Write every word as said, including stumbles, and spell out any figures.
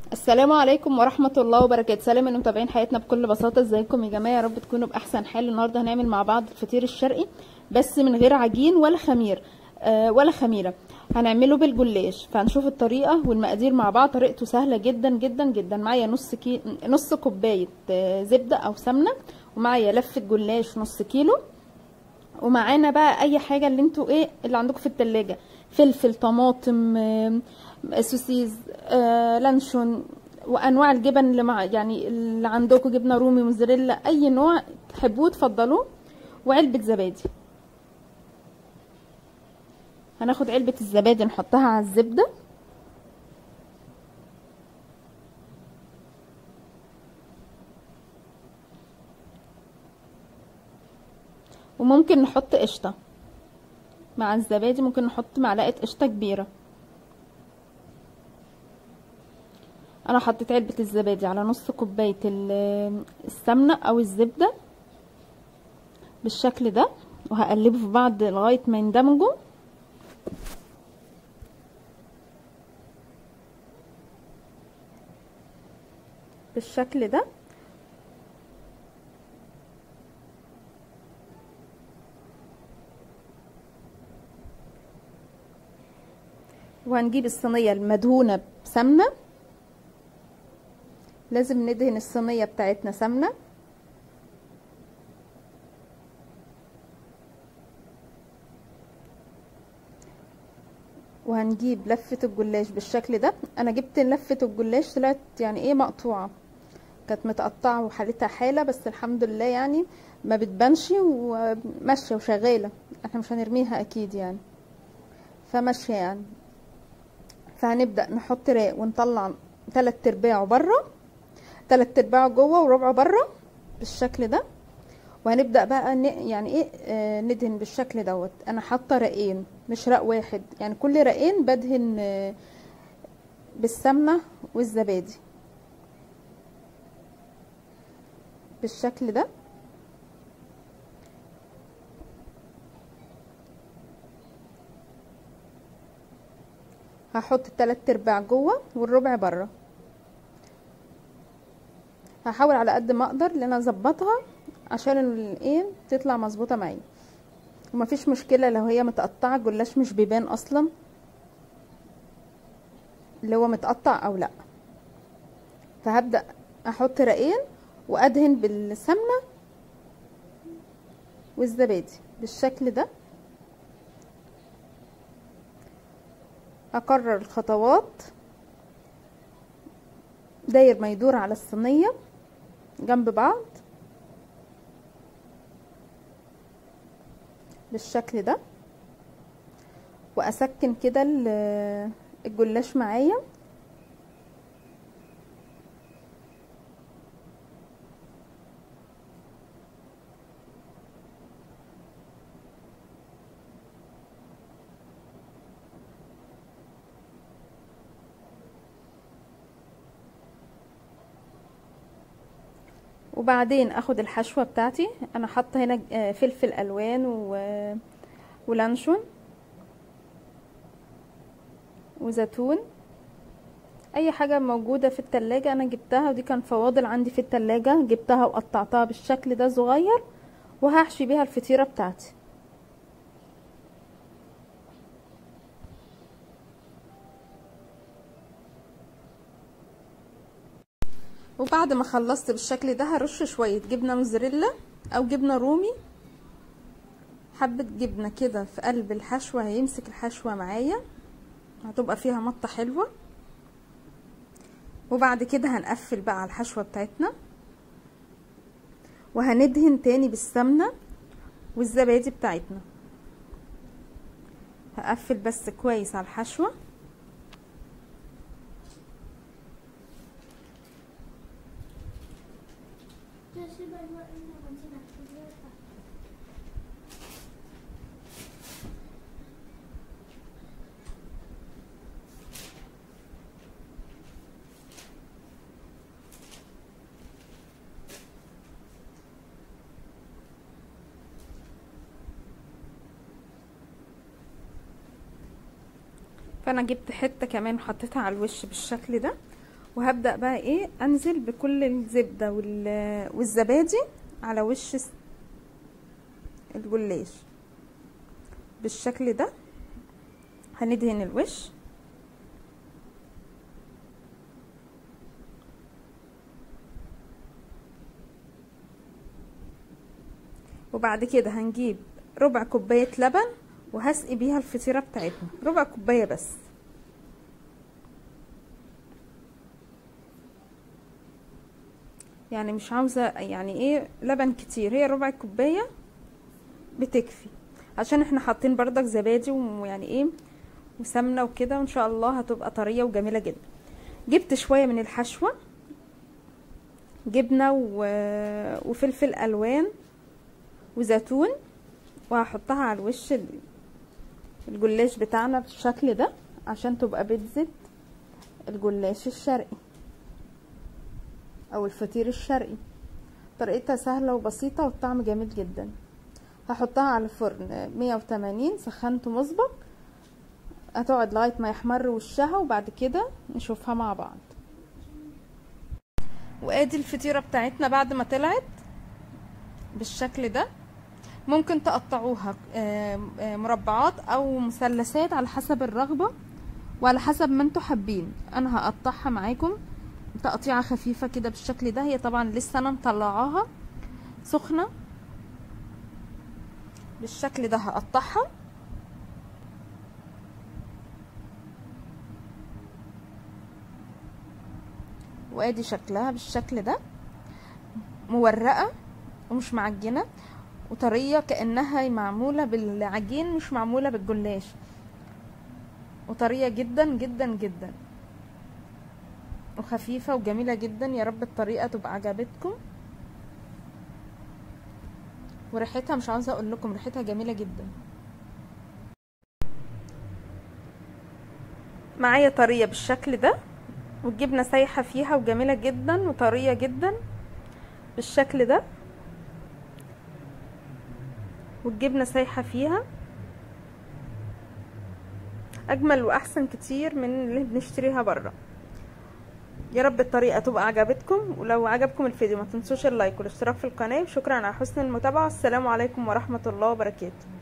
السلام عليكم ورحمة الله وبركاته. سلام من متابعين حياتنا بكل بساطة. ازيكم يا جماعة؟ يا رب تكونوا بأحسن حال. النهاردة هنعمل مع بعض الفطير الشرقي بس من غير عجين ولا خمير آه ولا خميرة. هنعمله بالجلاش، فهنشوف الطريقة والمقادير مع بعض. طريقته سهلة جدا جدا جدا. معايا نص كي... نص كوباية آه زبدة أو سمنة، ومعايا لفة جلاش نص كيلو، ومعانا بقى أي حاجة اللي انتوا ايه اللي عندكم في التلاجة، فلفل، طماطم، آه سوسيز، آه لانشون، وانواع الجبن اللي مع يعني اللي عندكم، جبنه رومي، موزاريلا، اي نوع تحبوه تفضلوه، وعلبه زبادي. هناخد علبه الزبادي نحطها على الزبده، وممكن نحط قشطه مع الزبادي، ممكن نحط معلقه قشطه كبيره. انا حطيت علبه الزبادي على نص كوبايه السمنه او الزبده بالشكل ده، وهقلبه في بعض لغايه ما يندمجوا. بالشكل ده. وهنجيب الصينيه المدهونه بسمنه، لازم ندهن الصينيه بتاعتنا سمنه. وهنجيب لفة الجلاش بالشكل ده. انا جبت لفة الجلاش طلعت يعني ايه مقطوعة، كانت متقطعة وحالتها حالة، بس الحمد لله يعني ما بتبانش وماشية وشغالة. احنا مش هنرميها اكيد يعني، فماشية يعني. فهنبدأ نحط راق ونطلع تلات ارباعه بره، تلات ارباعه جوه وربعه بره بالشكل ده. وهنبدأ بقى يعني ايه آه ندهن بالشكل دوت. انا حاطه رقين مش رق واحد، يعني كل رقين بدهن آه بالسمنه والزبادي بالشكل ده. هحط التلات ارباع جوه والربع بره. هحاول على قد ما اقدر ان انا اظبطها عشان الايه تطلع مظبوطه معايا، ومفيش مشكله لو هي متقطعه. الجلاش مش بيبان اصلا اللي هو متقطع او لا. فهبدأ احط رقين وادهن بالسمنه والزبادي بالشكل ده. اكرر الخطوات داير ما يدور على الصينيه جنب بعض بالشكل ده، واسكن كده الجلاش معايا. وبعدين اخد الحشوه بتاعتي. انا حاطه هنا فلفل الوان و... ولانشون وزيتون، اي حاجه موجوده في التلاجة انا جبتها، ودي كان فواضل عندي في التلاجة جبتها وقطعتها بالشكل ده صغير، وهحشي بيها الفطيره بتاعتي. وبعد ما خلصت بالشكل ده هرش شويه جبنه موزاريلا او جبنه رومي، حبه جبنه كده في قلب الحشوه، هيمسك الحشوه معايا، هتبقى فيها مطه حلوه. وبعد كده هنقفل بقى على الحشوه بتاعتنا، وهندهن تاني بالسمنه والزبادي بتاعتنا. هقفل بس كويس على الحشوه. فانا جبت حته كمان وحطيتها على الوش بالشكل ده، وهبدأ بقى ايه انزل بكل الزبدة والزبادي على وش الجلاش بالشكل ده. هندهن الوش وبعد كده هنجيب ربع كوباية لبن وهسقي بيها الفطيرة بتاعتنا، ربع كوباية بس. يعني مش عاوزة يعني ايه لبن كتير، هي ربع كوباية بتكفي، عشان احنا حاطين بردك زبادي ويعني ايه وسمنة وكده، وان شاء الله هتبقى طرية وجميلة جدا. جبت شوية من الحشوة، جبنة وفلفل الوان وزيتون، وهحطها على الوش الجلاش بتاعنا بالشكل ده عشان تبقى بيتزا الجلاش الشرقي او الفطير الشرقي. طريقتها سهلة وبسيطة والطعم جميل جدا. هحطها على الفرن مية وتمانين، سخنته مسبق، هتقعد لغاية ما يحمر وشها وبعد كده نشوفها مع بعض. وادي الفطيرة بتاعتنا بعد ما طلعت بالشكل ده. ممكن تقطعوها مربعات او مثلثات على حسب الرغبة وعلى حسب ما انتوا حابين. انا هقطعها معاكم تقطيعة خفيفة كده بالشكل ده. هي طبعا لسه انا مطلعاها سخنة بالشكل ده. هقطعها وادي شكلها بالشكل ده، مورقة ومش معجنة وطرية كأنها معمولة بالعجين مش معمولة بالجلاش، وطرية جدا جدا جدا وخفيفة وجميلة جدا. يا رب الطريقة تبقى عجبتكم، وريحتها مش عاوزة اقول لكم، ريحتها جميلة جدا. معايا طرية بالشكل ده والجبنة سايحة فيها وجميلة جدا وطرية جدا بالشكل ده، والجبنة سايحة فيها اجمل واحسن كتير من اللي بنشتريها بره. يا رب الطريقة تبقى عجبتكم، ولو عجبكم الفيديو ما تنسوش اللايك والاشتراك في القناة. وشكرا على حسن المتابعة. السلام عليكم ورحمة الله وبركاته.